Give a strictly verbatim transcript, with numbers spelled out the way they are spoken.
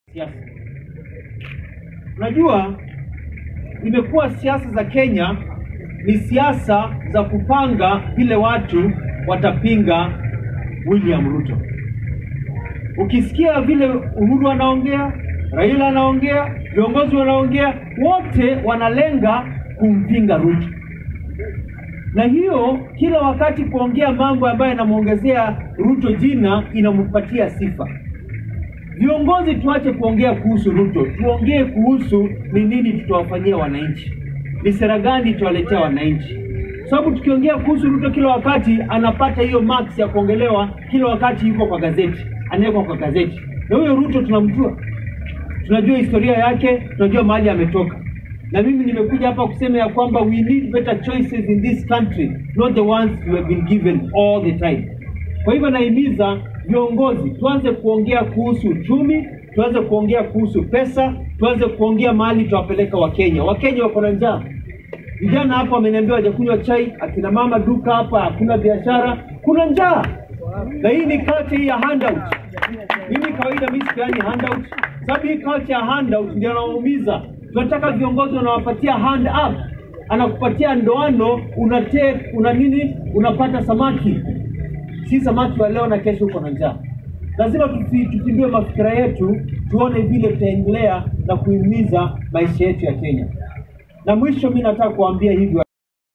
Siasa. Unajua, imekuwa siasa za Kenya ni siasa za kupanga vile watu watapinga William Ruto. Ukisikia vile Uhuru anaongea, Raila anaongea, viongozi wanaongea, wote wanalenga kumpinga Ruto. Na hiyo kila wakati kuongea mambo ambayo yanamuongezea Ruto jina inampatia sifa. Viongozi tuache kuongea kuhusu Ruto, tuongee kuhusu ni nini tutawafanyia wananchi. Ni sera gani tuwaletea wananchi. Sababu tukiongea kuhusu Ruto kila wakati anapata hiyo marks ya kuongelewa kila wakati yuko kwa gazeti, anawekwa kwa gazeti. Na huyo Ruto tunamjua. Tunajua historia yake, tunajua mahali ametoka. Na mimi nimekuja hapa kusema ya kwamba we need better choices in this country, not the ones we have been given all the time. Kwa hivyo naimiza viongozi tuanze kuongea kuhusu uchumi, tuanze kuongea kuhusu pesa, tuanze kuongea mahali tuwapeleka Wakenya. Wakenya wako na njaa. Vijana hapa wameniambia hawajakunywa chai, akina mama duka hapa hakuna biashara, kuna njaa. Na hii ni culture ya handout. Mimi kawaida mimi sipeani handout. Sababu hii culture ya handout ndio inaumiza. Tunataka viongozi wanawapatia hand up. Anakupatia ndoano, unate una nini? Unapata samaki. Si samaki wa leo na kesho uko na njaa. Lazima tutindue mafikira yetu, tuone vile tutaendelea na kuhimiza maisha yetu ya Kenya. Na mwisho mimi nataka kuambia hivi